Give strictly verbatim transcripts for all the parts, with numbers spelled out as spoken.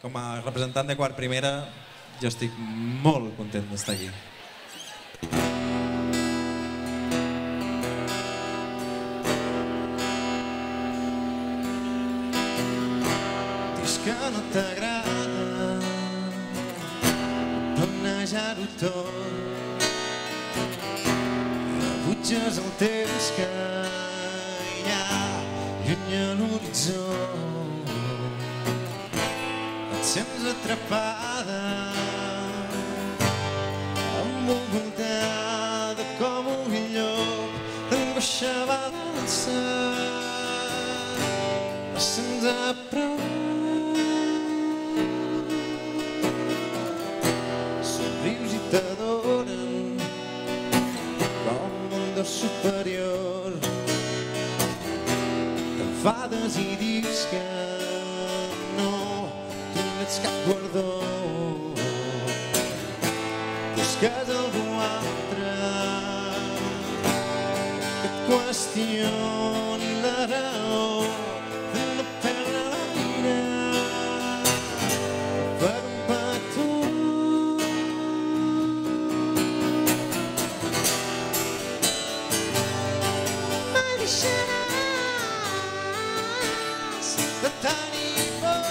Com a representant de quart primera, jo estic molt content d'estar aquí. Dius que no t'agrada planejar-ho tot, rebutges el temps que hi ha lluny a l'horitzó. Et sents atrapada, envoltada com un llop, l'angoixa balança, no se'ns ha prou. Somrius i t'adoren com un dos superior, t'enfades i dius que cap guardó, busques algú altre que et qüestioni la raó de no perdre l'aire per un petó. Mai deixaràs de tenir por,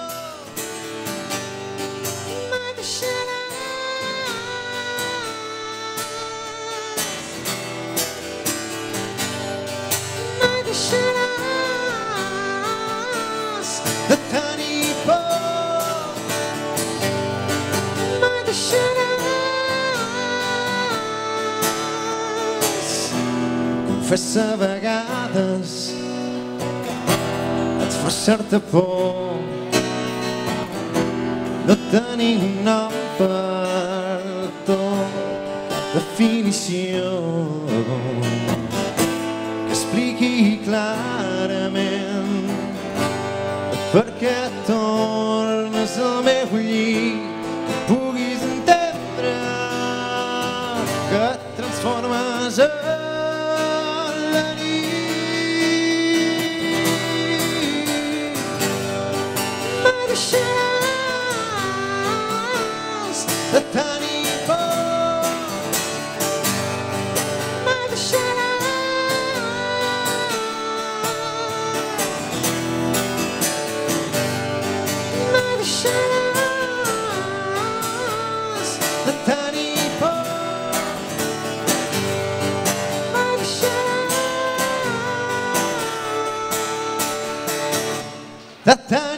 de tenir por, mai deixaràs. Confessa a vegades et fa certa por no tenir un nom per tot, definició que expliqui clarament per què tornes al meu llit, que puguis entendre que et transformes en la nit. Mai deixaràs de tenir por, mai deixaràs de tenir por, mai deixaràs de tenir